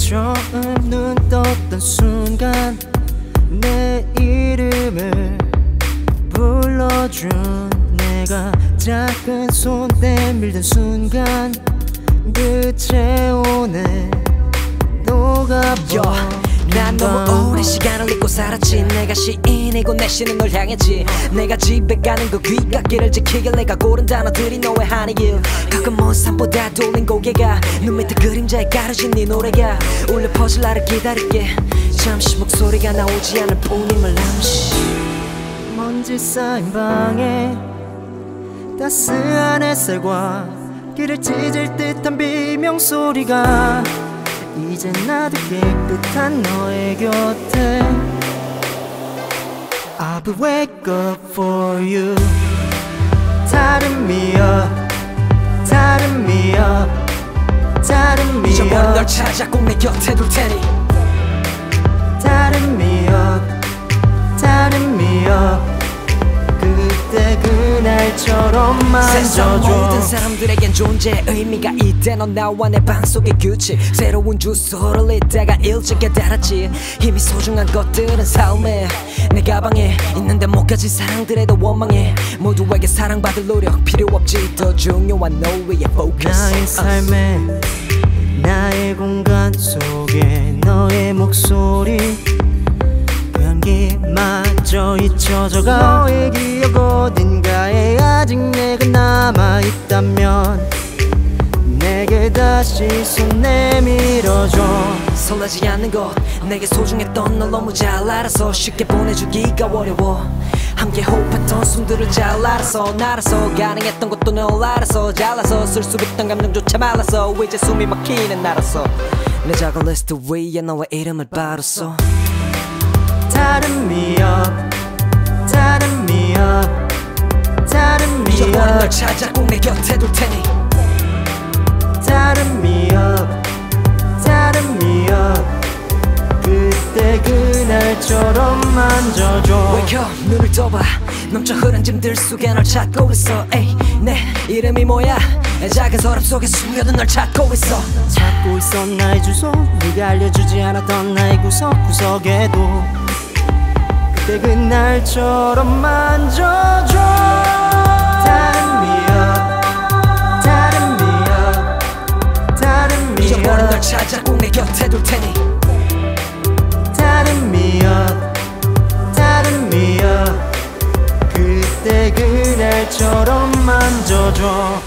처음 눈 떴던 순간 내 이름을 불러준 내가 작은 손 내밀던 순간 그 체온에 녹아버린 난 너무 오랜 시간을 잊고 살았지. 내가 시인이고 내 시는 널 향했지. 내가 집에 가는 그 귓가길을 지키길 내가 고른 단어들이 너의 한이길. 가끔 먼 산보다 돌린 고개가 눈 밑에 그림자에 가려진 네 노래가 울려 퍼질 나를 기다릴게. 잠시 목소리가 나오지 않을 뿐임을 암시. 먼지 쌓인 방에 따스한 햇살과 귀를 찢을 듯한 비명소리가 이제 나도 깨끗한 너의 곁에 I'll be wake up for you. 다른 미어 다른 미어 다른 미어 잊어버린 널 찾아 꼭 내 곁에 둘 테니 다른 미어 다른 미어 그때 그날처럼 세상 만져줘. 모든 사람들에겐 존재의 의미가 있대. 넌 나와 내 방 속의 규칙 새로운 주소를 읽다가 일찍 깨달았지. 이미 소중한 것들은 삶에 내 가방에 있는데 못 가진 사랑들에도 원망해. 모두에게 사랑받을 노력 필요 없지. 더 중요한 너의 포커스. 나의 삶에 나의 공간 속에 너의 목소리 그 향기마저 잊혀져가. 너의 기억 어딘가에 아직 내가 남아있다면 내게 다시 손 내밀어줘. 설레지 않는 것 내게 소중했던 널 너무 잘 알아서 쉽게 보내주기가 어려워. 함께 호흡했던 숨들을 잘 알아서 날아서 가능했던 것도 널 알아서 잘라서 쓸 수 있던 감정조차 말라서 이제 숨이 막히는 나라서 내 작은 리스트 위에 너의 이름을 바로 써. 다른 미어 다른 미어 다른 미어 잊어버린 널 찾아 꼭 내 곁에 둘 테니 다른 미어 다른 미어 그때 그날처럼 만져줘. Wake up 눈을 떠봐 넘쳐 흐른 짐들 속에 널 찾고 있어. 에이 내 이름이 뭐야. 작은 서랍 속에 숨겨둔 널 찾고 있어. 찾고 있어 나의 주소. 네가 알려주지 않았던 나의 구석구석에도 그때 그날처럼 만져줘. 다른 미어 다른 미어 다른 미어 잊어버린 널 찾아 꼭 내 곁에 둘 테니 다른 미어 다른 미어 그때 그날처럼 만져줘.